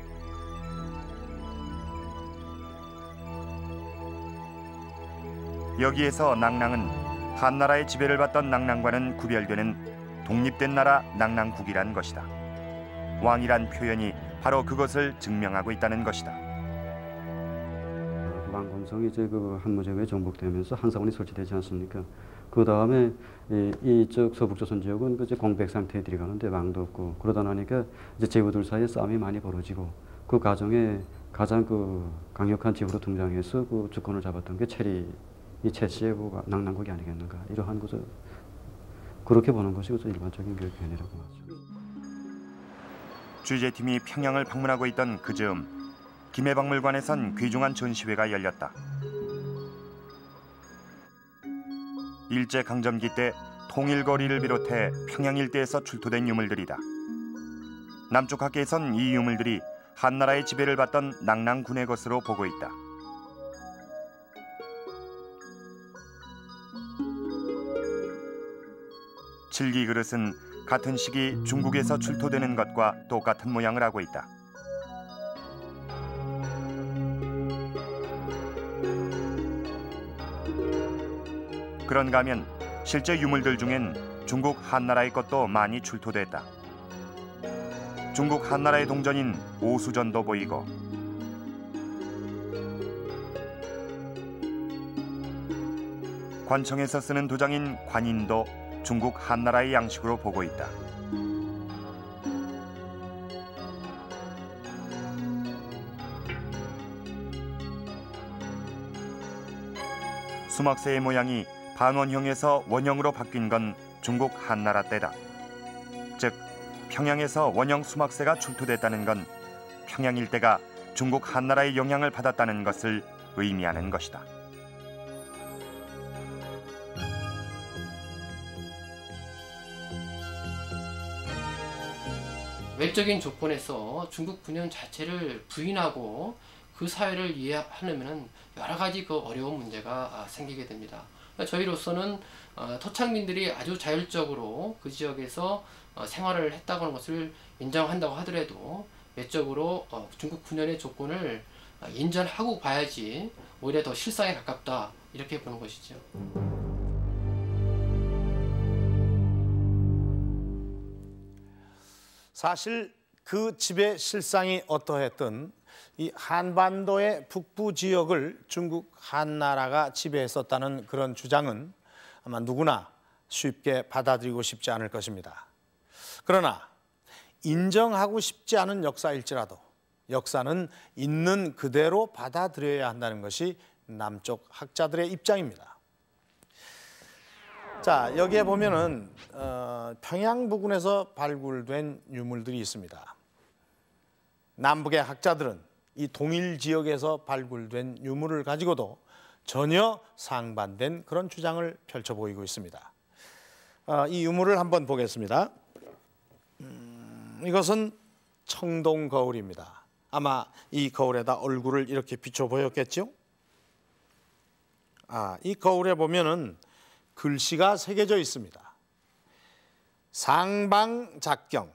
Speaker 2: 여기에서 낙랑은 한나라의 지배를 받던 낙랑과는 구별되는 독립된 나라 낙랑국이란 것이다. 왕이란 표현이 바로 그것을 증명하고 있다는 것이다.
Speaker 11: 왕건성이 이제 그 한무제국에 정복되면서 한사원이 설치되지 않습니까? 그 다음에 이쪽 서북조선 지역은 이제 공백 상태에 들어가는데 왕도 없고 그러다 나니까 이제 제후들 사이에 싸움이 많이 벌어지고 그 과정에 가장 그 강력한 제후로 등장해서 그 주권을 잡았던 게 이 최씨의 낙랑국이 아니겠는가 이러한 것을 그렇게 보는 것이 일반적인 교육 견해라고 하죠.
Speaker 2: 취재팀이 평양을 방문하고 있던 그 즈음 김해박물관에선 귀중한 전시회가 열렸다. 일제강점기 때 통일거리를 비롯해 평양 일대에서 출토된 유물들이다. 남쪽 학계에선 이 유물들이 한나라의 지배를 받던 낙랑군의 것으로 보고 있다. 칠기 그릇은 같은 시기 중국에서 출토되는 것과 똑같은 모양을 하고 있다. 그런가 하면 실제 유물들 중엔 중국 한나라의 것도 많이 출토됐다. 중국 한나라의 동전인 오수전도 보이고 관청에서 쓰는 도장인 관인도 중국 한나라의 양식으로 보고 있다. 수막새의 모양이 반원형에서 원형으로 바뀐 건 중국 한나라 때다. 즉 평양에서 원형 수막새가 출토됐다는 건 평양 일대가 중국 한나라의 영향을 받았다는 것을 의미하는 것이다.
Speaker 4: 외적인 조건에서 중국 분열 자체를 부인하고 그 사회를 이해하려면 여러 가지 그 어려운 문제가 생기게 됩니다. 저희로서는 토착민들이 아주 자율적으로 그 지역에서 생활을 했다고 하는 것을 인정한다고 하더라도 외적으로 중국 분열의 조건을 인정하고 봐야지 오히려 더 실상에 가깝다 이렇게 보는 것이죠.
Speaker 1: 사실 그 집의 실상이 어떠했든 이 한반도의 북부 지역을 중국 한나라가 지배했었다는 그런 주장은 아마 누구나 쉽게 받아들이고 싶지 않을 것입니다. 그러나 인정하고 싶지 않은 역사일지라도 역사는 있는 그대로 받아들여야 한다는 것이 남쪽 학자들의 입장입니다. 자, 여기에 보면은 평양 부근에서 발굴된 유물들이 있습니다. 남북의 학자들은 이 동일 지역에서 발굴된 유물을 가지고도 전혀 상반된 그런 주장을 펼쳐 보이고 있습니다. 이 유물을 한번 보겠습니다. 이것은 청동 거울입니다. 아마 이 거울에다 얼굴을 이렇게 비춰 보였겠죠? 이 거울에 보면은 글씨가 새겨져 있습니다. 상방작경.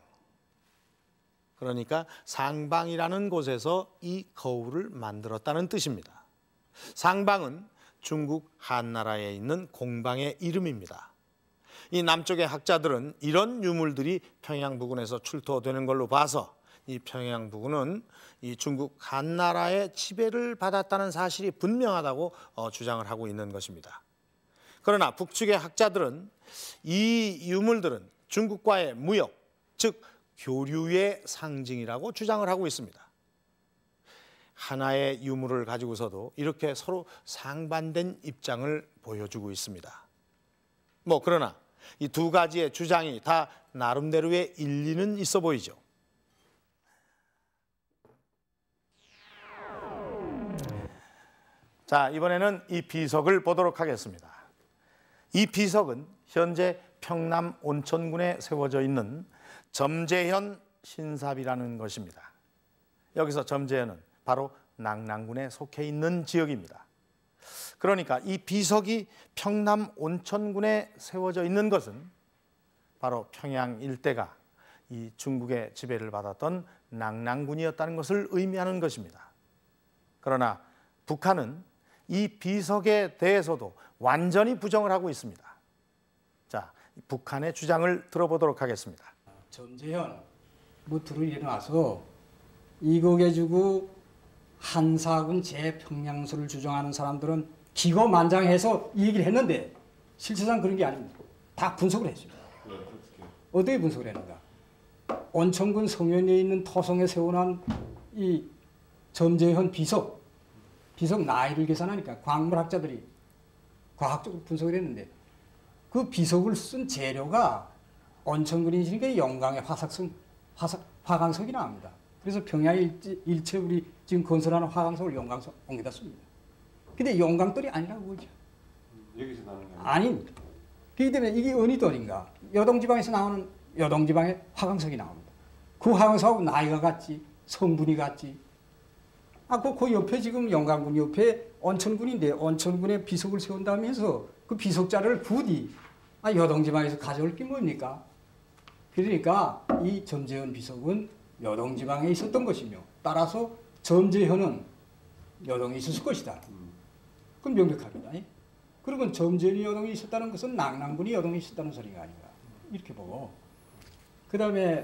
Speaker 1: 그러니까 상방이라는 곳에서 이 거울을 만들었다는 뜻입니다. 상방은 중국 한나라에 있는 공방의 이름입니다. 이 남쪽의 학자들은 이런 유물들이 평양 부근에서 출토되는 걸로 봐서 이 평양 부근은 이 중국 한나라의 지배를 받았다는 사실이 분명하다고 주장을 하고 있는 것입니다. 그러나 북측의 학자들은 이 유물들은 중국과의 무역, 즉 교류의 상징이라고 주장을 하고 있습니다. 하나의 유물을 가지고서도 이렇게 서로 상반된 입장을 보여주고 있습니다. 그러나 이 두 가지의 주장이 다 나름대로의 일리는 있어 보이죠. 자, 이번에는 이 비석을 보도록 하겠습니다. 이 비석은 현재 평남 온천군에 세워져 있는 점재현 신삽이라는 것입니다. 여기서 점재현은 바로 낙랑군에 속해 있는 지역입니다. 그러니까 이 비석이 평남 온천군에 세워져 있는 것은 바로 평양 일대가 이 중국의 지배를 받았던 낙랑군이었다는 것을 의미하는 것입니다. 그러나 북한은 이 비석에 대해서도 완전히 부정을 하고 있습니다. 자, 북한의 주장을 들어보도록 하겠습니다.
Speaker 3: 점재현 무트로 일어나서 이곡에 주고 한사군 제평양수를 주장하는 사람들은 기고만장해서 이 얘기를 했는데 실제상 그런 게 아닙니다. 다 분석을 했습니다. 어떻게 분석을 했는가? 온천군 성현에 있는 토성에 세워놓은 이 점재현 비석 나이를 계산하니까 광물학자들이 과학적으로 분석을 했는데 그 비석을 쓴 재료가 온천군이 있으니까 영광의 화강석이 나옵니다. 그래서 평양 일체 우리 지금 건설하는 화강석을 영광석에다 씁니다. 근데 영광돌이 아니라고 보죠.
Speaker 7: 여기서 나오는 거
Speaker 3: 아닙니다. 그렇기 때문에 이게 어느 돌인가? 여동지방에서 나오는 여동지방의 화강석이 나옵니다. 그 화강석하고 나이가 같지, 성분이 같지. 그 옆에 지금 영광군 옆에 온천군인데 온천군에 비석을 세운다면서 그 비석자를 부디 여동지방에서 가져올 게 뭡니까? 그러니까 이 점재현 비석은 여동지방에 있었던 것이며 따라서 점재현은 여동에 있었을 것이다. 그건 명백합니다. 그러면 점재현이 여동에 있었다는 것은 낙랑군이 여동에 있었다는 소리가 아닌가 이렇게 보고 그 다음에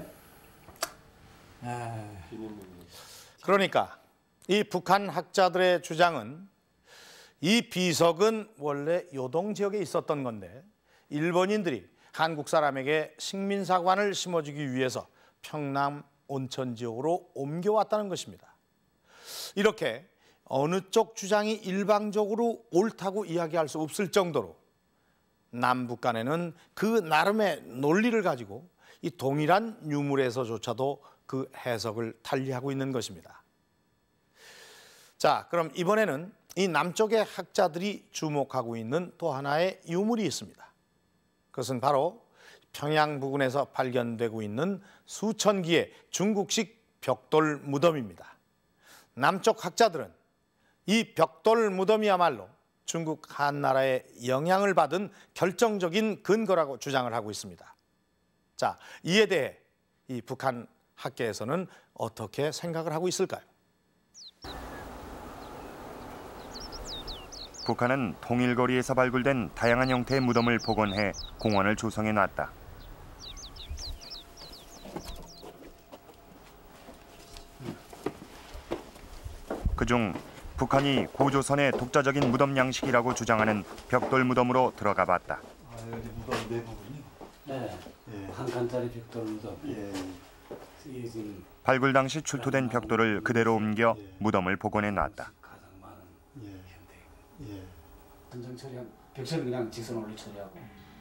Speaker 1: 그러니까 이 북한 학자들의 주장은 이 비석은 원래 요동 지역에 있었던 건데 일본인들이 한국 사람에게 식민사관을 심어주기 위해서 평남 온천 지역으로 옮겨왔다는 것입니다. 이렇게 어느 쪽 주장이 일방적으로 옳다고 이야기할 수 없을 정도로 남북 간에는 그 나름의 논리를 가지고 이 동일한 유물에서조차도 그 해석을 달리하고 있는 것입니다. 자, 그럼 이번에는 이 남쪽의 학자들이 주목하고 있는 또 하나의 유물이 있습니다. 그것은 바로 평양 부근에서 발견되고 있는 수천 기의 중국식 벽돌 무덤입니다. 남쪽 학자들은 이 벽돌 무덤이야말로 중국 한나라의 영향을 받은 결정적인 근거라고 주장을 하고 있습니다. 자, 이에 대해 이 북한 학계에서는 어떻게 생각을 하고 있을까요?
Speaker 2: 북한은 통일거리에서 발굴된 다양한 형태의 무덤을 복원해 공원을 조성해 놨다. 그중 북한이 고조선의 독자적인 무덤 양식이라고 주장하는 벽돌 무덤으로 들어가 봤다.
Speaker 12: 여기 무덤 내부군요.
Speaker 10: 네, 한 칸짜리 벽돌 무덤.
Speaker 2: 발굴 당시 출토된 벽돌을 그대로 옮겨 무덤을 복원해 놨다.
Speaker 10: 전정 처리한 벽체는 그냥 직선으로 처리하고.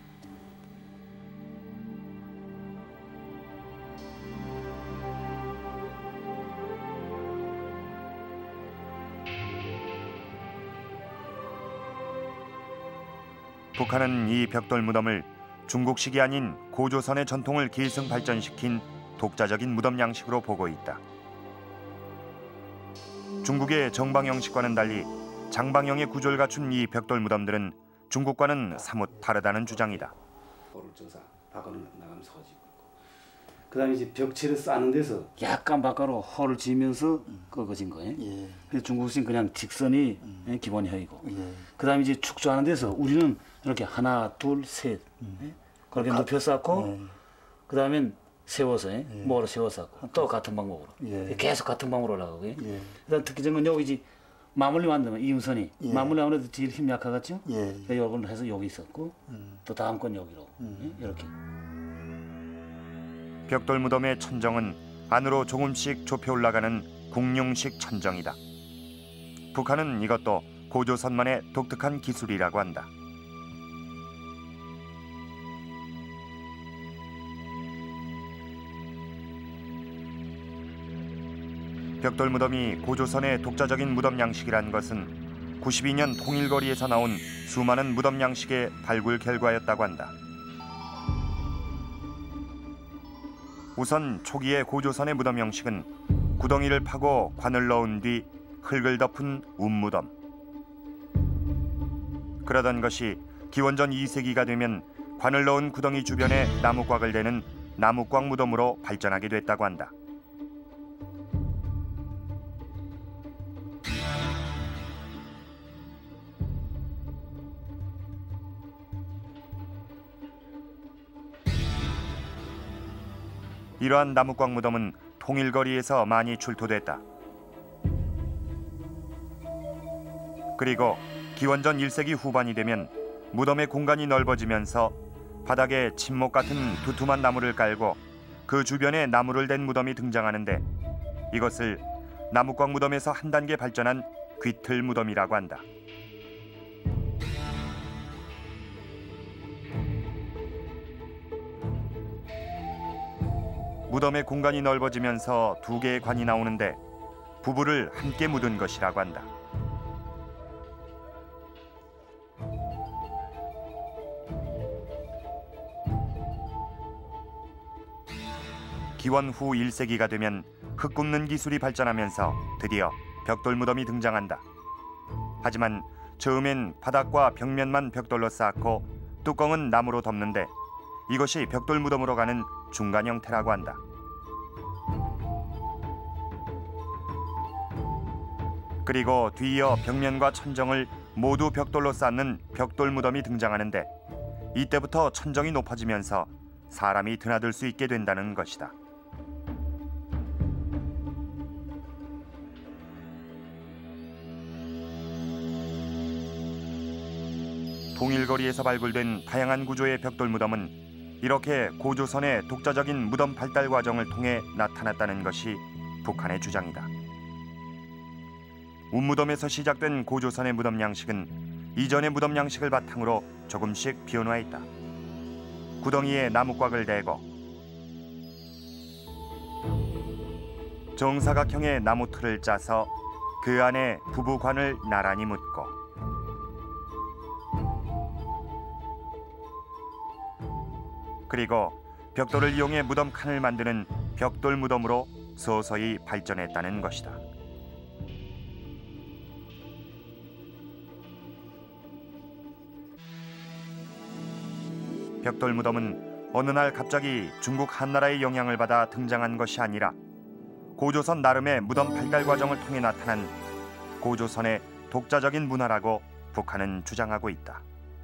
Speaker 2: 북한은 이 벽돌 무덤을 중국식이 아닌 고조선의 전통을 계승 발전시킨 독자적인 무덤 양식으로 보고 있다. 중국의 정방 형식과는 달리 장방형의 구조를 갖춘 이 벽돌 무덤들은 중국과는 사뭇 다르다는 주장이다.
Speaker 10: 홀을 쪄서 밖으로 나가면서 서지고 있고, 그다음에 이제 벽체를 쌓는 데서 약간 밖으로 홀을 지면서 꺾어진 거예요. 그래서 중국식은 그냥 직선이 기본형이고, 그다음에 이제 축조하는 데서 우리는 이렇게 하나, 둘, 셋 그렇게 눕혀 쌓고, 그다음엔 세워서 모로 세워 쌓고 또 같은 방법으로 계속 같은 방법으로 올라가고. 그다음 특징은 여기 이제 마무리 만들면 이음선이 마무리 아무래도 제일 힘 약하겠죠. 이걸 해서 여기 있었고 또 다음 건 여기로 이렇게.
Speaker 2: 벽돌 무덤의 천정은 안으로 조금씩 좁혀 올라가는 궁룡식 천정이다. 북한은 이것도 고조선만의 독특한 기술이라고 한다. 벽돌 무덤이 고조선의 독자적인 무덤 양식이란 것은 92년 통일거리에서 나온 수많은 무덤 양식의 발굴 결과였다고 한다. 우선 초기의 고조선의 무덤 형식은 구덩이를 파고 관을 넣은 뒤 흙을 덮은 운무덤. 그러던 것이 기원전 2세기가 되면 관을 넣은 구덩이 주변에 나무곽을 대는 나무곽 무덤으로 발전하게 됐다고 한다. 이러한 나무곽 무덤은 통일거리에서 많이 출토됐다. 그리고 기원전 1세기 후반이 되면 무덤의 공간이 넓어지면서 바닥에 침목 같은 두툼한 나무를 깔고 그 주변에 나무를 댄 무덤이 등장하는데 이것을 나무곽 무덤에서 한 단계 발전한 귀틀 무덤이라고 한다. 무덤의 공간이 넓어지면서 두 개의 관이 나오는데 부부를 함께 묻은 것이라고 한다. 기원 후 1세기가 되면 흙 굽는 기술이 발전하면서 드디어 벽돌 무덤이 등장한다. 하지만 처음엔 바닥과 벽면만 벽돌로 쌓고 뚜껑은 나무로 덮는데 이것이 벽돌 무덤으로 가는 중간 형태라고 한다. 그리고 뒤이어 벽면과 천정을 모두 벽돌로 쌓는 벽돌 무덤이 등장하는데 이때부터 천정이 높아지면서 사람이 드나들 수 있게 된다는 것이다. 통일거리에서 발굴된 다양한 구조의 벽돌 무덤은 이렇게 고조선의 독자적인 무덤 발달 과정을 통해 나타났다는 것이 북한의 주장이다. 운무덤에서 시작된 고조선의 무덤 양식은 이전의 무덤 양식을 바탕으로 조금씩 변화했다. 구덩이에 나무곽을 대고 정사각형의 나무 틀을 짜서 그 안에 부부관을 나란히 묻고 그리고 벽돌을 이용해 무덤 칸을 만드는 벽돌 무덤으로 서서히 발전했다는 것이다. 벽돌 무덤은 어느 날 갑자기 중국 한나라의 영향을 받아 등장한 것이 아니라 고조선 나름의 무덤 발달 과정을 통해 나타난 고조선의 독자적인 문화라고 북한은 주장하고 있다.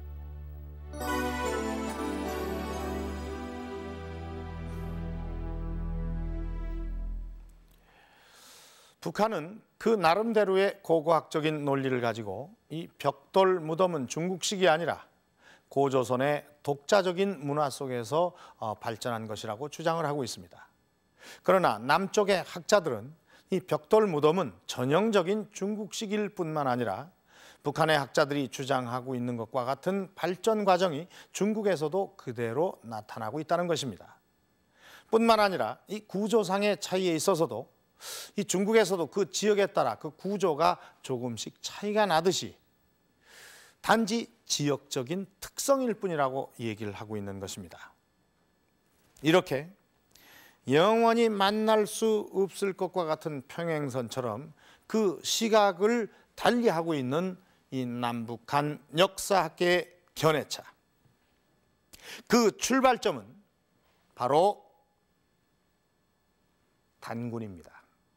Speaker 1: 북한은 그 나름대로의 고고학적인 논리를 가지고 이 벽돌 무덤은 중국식이 아니라 고조선의 독자적인 문화 속에서 발전한 것이라고 주장을 하고 있습니다. 그러나 남쪽의 학자들은 이 벽돌 무덤은 전형적인 중국식일 뿐만 아니라 북한의 학자들이 주장하고 있는 것과 같은 발전 과정이 중국에서도 그대로 나타나고 있다는 것입니다. 뿐만 아니라 이 구조상의 차이에 있어서도 이 중국에서도 그 지역에 따라 그 구조가 조금씩 차이가 나듯이 단지 지역적인 특성일 뿐이라고 얘기를 하고 있는 것입니다. 이렇게 영원히 만날 수 없을 것과 같은 평행선처럼 그 시각을 달리하고 있는 이 남북한 역사학계의 견해차. 그 출발점은 바로 단군입니다.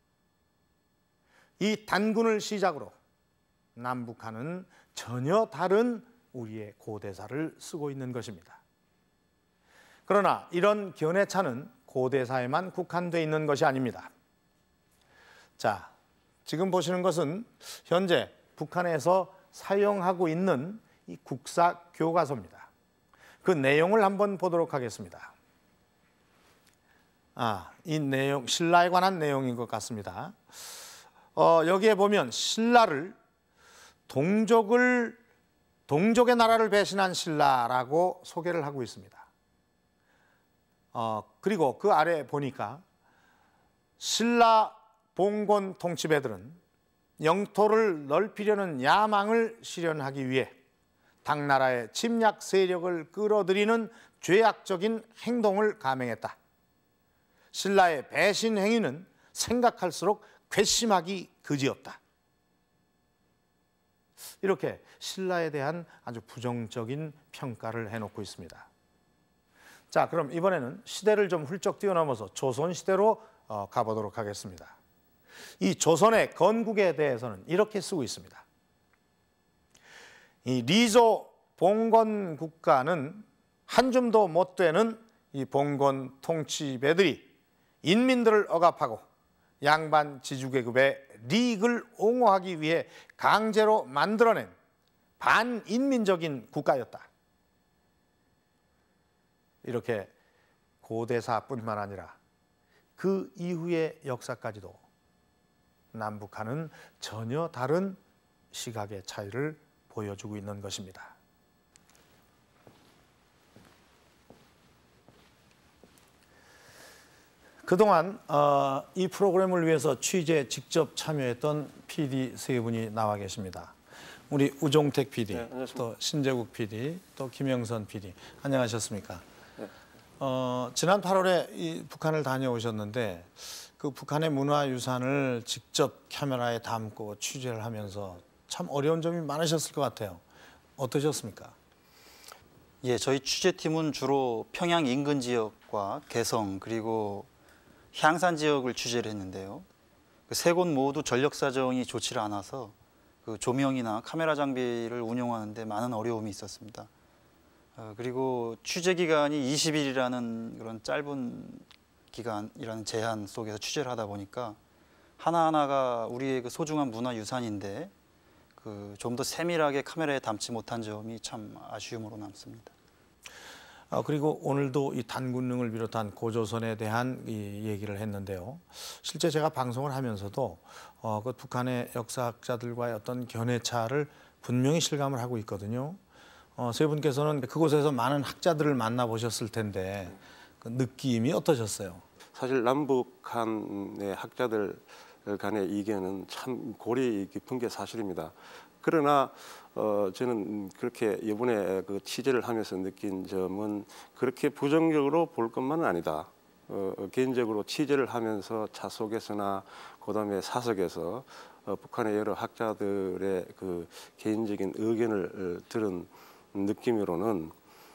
Speaker 1: 이 단군을 시작으로 남북한은 전혀 다른 우리의 고대사를 쓰고 있는 것입니다. 그러나 이런 견해차는 고대사에만 국한되어 있는 것이 아닙니다. 자, 지금 보시는 것은 현재 북한에서 사용하고 있는 이 국사 교과서입니다. 그 내용을 한번 보도록 하겠습니다. 이 내용, 신라에 관한 내용인 것 같습니다. 여기에 보면 신라를 동족의 나라를 배신한 신라라고 소개를 하고 있습니다. 그리고 그 아래 보니까 신라 봉건 통치배들은 영토를 넓히려는 야망을 실현하기 위해 당나라의 침략 세력을 끌어들이는 죄악적인 행동을 감행했다. 신라의 배신 행위는 생각할수록 괘씸하기 그지없다. 이렇게 신라에 대한 아주 부정적인 평가를 해놓고 있습니다. 자, 그럼 이번에는 시대를 좀 훌쩍 뛰어넘어서 조선시대로 가보도록 하겠습니다. 이 조선의 건국에 대해서는 이렇게 쓰고 있습니다. 이 리조 봉건 국가는 한 줌도 못 되는 이 봉건 통치배들이 인민들을 억압하고 양반 지주계급의 리익을 옹호하기 위해 강제로 만들어낸 반인민적인 국가였다. 이렇게 고대사뿐만 아니라 그 이후의 역사까지도 남북한은 전혀 다른 시각의 차이를 보여주고 있는 것입니다. 그동안 이 프로그램을 위해서 취재에 직접 참여했던 PD 세 분이 나와 계십니다. 우리 우종택 PD, 네, 또 신재국 PD, 또 김영선 PD. 안녕하셨습니까? 네. 지난 8월에 이 북한을 다녀오셨는데 그 북한의 문화유산을 직접 카메라에 담고 취재를 하면서 참 어려운 점이 많으셨을 것 같아요. 어떠셨습니까?
Speaker 13: 예, 저희 취재팀은 주로 평양 인근 지역과 개성 그리고 향산 지역을 취재를 했는데요. 그 세 곳 모두 전력 사정이 좋지 않아서 그 조명이나 카메라 장비를 운용하는 데 많은 어려움이 있었습니다. 그리고 취재 기간이 20일이라는 그런 짧은 기간이라는 제한 속에서 취재를 하다 보니까 하나하나가 우리의 그 소중한 문화유산인데 그 좀 더 세밀하게 카메라에 담지 못한 점이 참 아쉬움으로 남습니다.
Speaker 1: 그리고 오늘도 이 단군릉을 비롯한 고조선에 대한 이 얘기를 했는데요. 실제 제가 방송을 하면서도 그 북한의 역사학자들과의 어떤 견해차를 분명히 실감을 하고 있거든요. 세 분께서는 그곳에서 많은 학자들을 만나보셨을 텐데 그 느낌이 어떠셨어요?
Speaker 14: 사실 남북한의 학자들 간의 이견은 참 골이 깊은 게 사실입니다. 그러나 저는 그렇게 이번에 그 취재를 하면서 느낀 점은 그렇게 부정적으로 볼 것만은 아니다. 개인적으로 취재를 하면서 차 속에서나 그다음에 사석에서 북한의 여러 학자들의 그 개인적인 의견을 들은 느낌으로는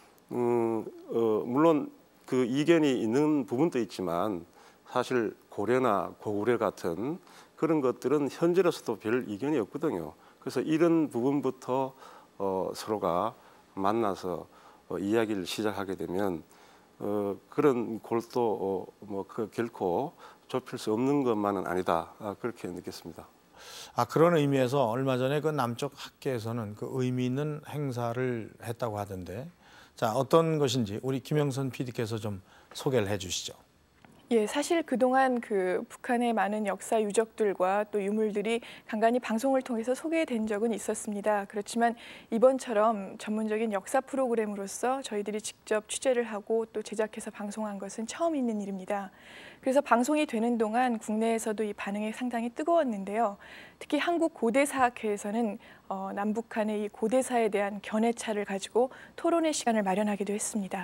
Speaker 14: 물론 그 이견이 있는 부분도 있지만 사실 고려나 고구려 같은 그런 것들은 현재로서도 별 이견이 없거든요. 그래서 이런 부분부터 서로가 만나서 이야기를 시작하게 되면 그런 골도 그 결코 좁힐 수 없는 것만은 아니다. 그렇게 느꼈습니다.
Speaker 1: 그런 의미에서 얼마 전에 그 남쪽 학계에서는 그 의미 있는 행사를 했다고 하던데, 자, 어떤 것인지 우리 김영선 PD께서 좀 소개를 해주시죠.
Speaker 15: 예, 사실 그동안 그 북한의 많은 역사 유적들과 또 유물들이 간간히 방송을 통해서 소개된 적은 있었습니다. 그렇지만 이번처럼 전문적인 역사 프로그램으로서 저희들이 직접 취재를 하고 또 제작해서 방송한 것은 처음 있는 일입니다. 그래서 방송이 되는 동안 국내에서도 이 반응이 상당히 뜨거웠는데요. 특히 한국고대사학회에서는 남북한의 이 고대사에 대한 견해차를 가지고 토론의 시간을 마련하기도 했습니다.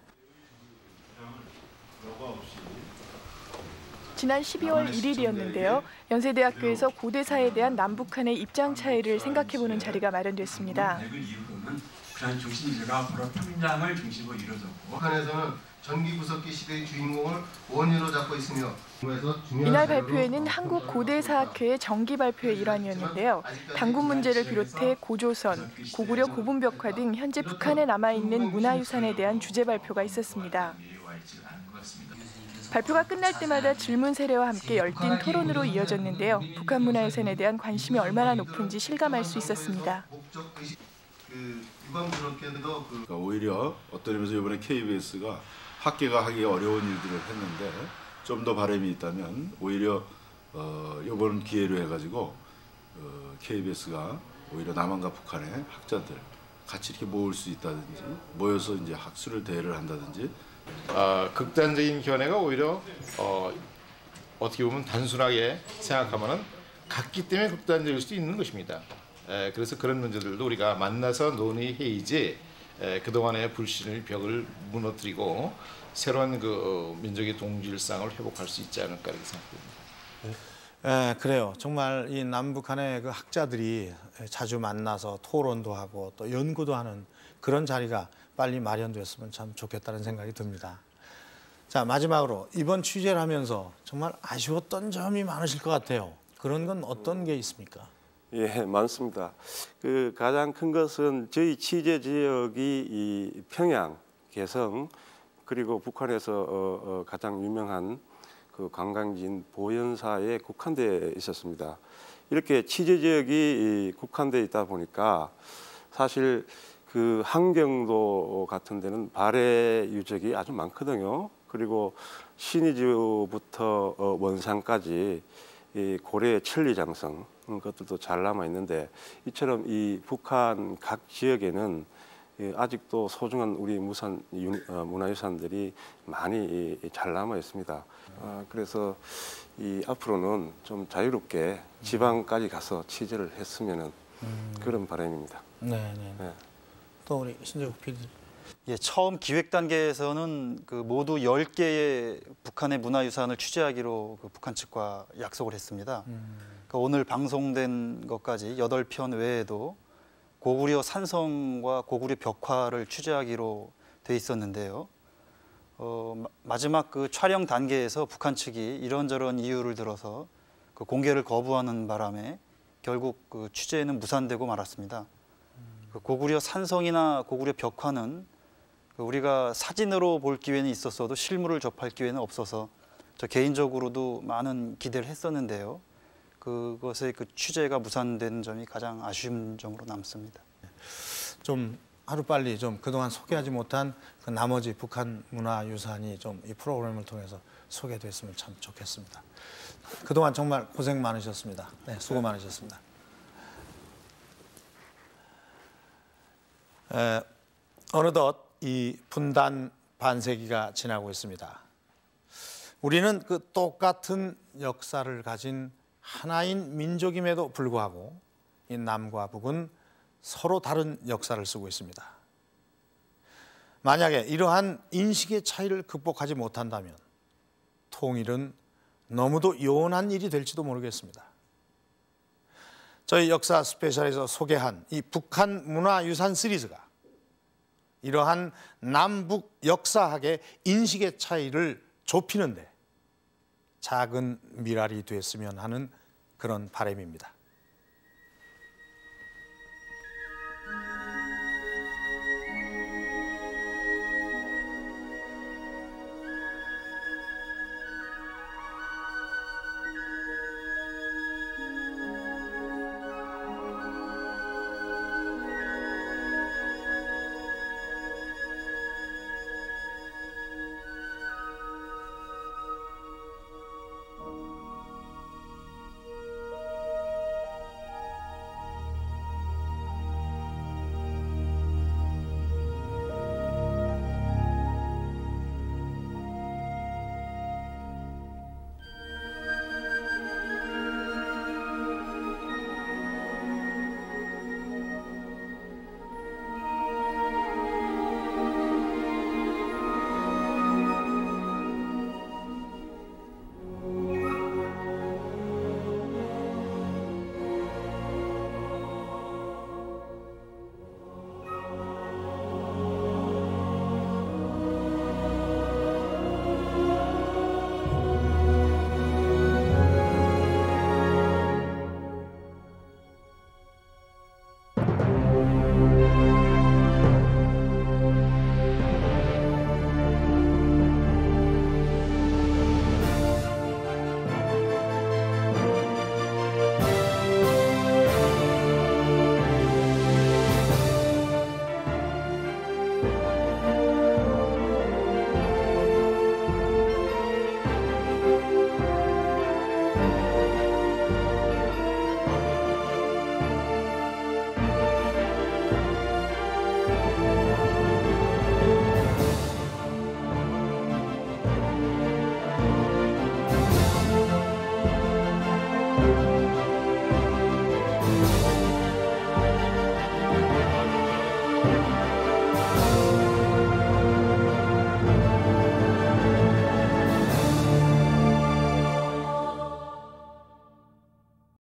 Speaker 15: 지난 12월 1일이었는데요. 연세대학교에서 고대사에 대한 남북한의 입장 차이를 생각해보는 자리가 마련됐습니다.
Speaker 16: 북한 중심지가 바로 평양을 중심으로 이루어졌고,
Speaker 17: 북한에서는 전기구석기 시대의 주인공을 원인으로 잡고 있으며,
Speaker 15: 이날 발표회는 한국고대사학회의 정기 발표의 일환이었는데요. 단군 문제를 비롯해 고조선, 고구려 고분벽화 등 현재 북한에 남아있는 문화유산에 대한 주제 발표가 있었습니다. 발표가 끝날 때마다 질문 세례와 함께 열띤 토론으로 이어졌는데요. 북한 문화유산에 대한 관심이 얼마나 높은지 실감할 수 있었습니다.
Speaker 18: 오히려 어떤 의미에서 이번에 KBS가 학계가 하기 어려운 일들을 했는데 좀 더 바람이 있다면 오히려 이번 기회로 해가지고 KBS가 오히려 남한과 북한의 학자들 같이 이렇게 모을 수 있다든지 모여서 이제 학술을 대회를 한다든지.
Speaker 19: 극단적인 견해가 오히려 어떻게 보면 단순하게 생각하면은 같기 때문에 극단적일 수도 있는 것입니다. 그래서 그런 문제들도 우리가 만나서 논의해야지 그동안의 불신의 벽을 무너뜨리고 새로운 그 민족의 동질성을 회복할 수 있지 않을까 이렇게 생각됩니다.
Speaker 1: 그래요. 정말 이 남북한의 그 학자들이 자주 만나서 토론도 하고 또 연구도 하는 그런 자리가 빨리 마련됐으면 참 좋겠다는 생각이 듭니다. 자, 마지막으로 이번 취재를 하면서 정말 아쉬웠던 점이 많으실 것 같아요. 그런 건 어떤 게 있습니까?
Speaker 14: 예, 많습니다. 그 가장 큰 것은 저희 취재 지역이 이 평양, 개성, 그리고 북한에서 가장 유명한 그 관광지인 보현사에 국한되어 있었습니다. 이렇게 취재 지역이 국한되어 있다 보니까 사실 그 함경도 같은 데는 발해 유적이 아주 많거든요. 그리고 신의주부터 원산까지 이 고려의 천리장성 것들도 잘 남아 있는데, 이처럼 이 북한 각 지역에는 아직도 소중한 우리 문화유산들이 많이 잘 남아 있습니다. 그래서 이 앞으로는 좀 자유롭게 지방까지 가서 취재를 했으면은 그런 바람입니다.
Speaker 1: 네. 또 우리 신재국 PD.
Speaker 13: 예, 처음 기획 단계에서는 그 모두 10개의 북한의 문화유산을 취재하기로 그 북한 측과 약속을 했습니다. 그러니까 오늘 방송된 것까지 8편 외에도 고구려 산성과 고구려 벽화를 취재하기로 돼 있었는데요. 마지막 그 촬영 단계에서 북한 측이 이런저런 이유를 들어서 그 공개를 거부하는 바람에 결국 그 취재는 무산되고 말았습니다. 그 고구려 산성이나 고구려 벽화는 우리가 사진으로 볼 기회는 있었어도 실물을 접할 기회는 없어서 저 개인적으로도 많은 기대를 했었는데요. 그것의 그 취재가 무산된 점이 가장 아쉬운 점으로 남습니다.
Speaker 1: 좀 하루빨리 좀 그동안 소개하지 못한 그 나머지 북한 문화유산이 좀 이 프로그램을 통해서 소개됐으면 참 좋겠습니다. 그동안 정말 고생 많으셨습니다. 네, 수고 많으셨습니다. 어느덧 이 분단 반세기가 지나고 있습니다. 우리는 그 똑같은 역사를 가진 하나인 민족임에도 불구하고 이 남과 북은 서로 다른 역사를 쓰고 있습니다. 만약에 이러한 인식의 차이를 극복하지 못한다면 통일은 너무도 요원한 일이 될지도 모르겠습니다. 저희 역사 스페셜에서 소개한 이 북한 문화유산 시리즈가 이러한 남북 역사학의 인식의 차이를 좁히는데 작은 미랄이 됐으면 하는 그런 바람입니다.